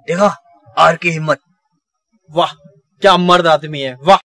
देखा आर की हिम्मत, वाह क्या मर्द आदमी है, वाह।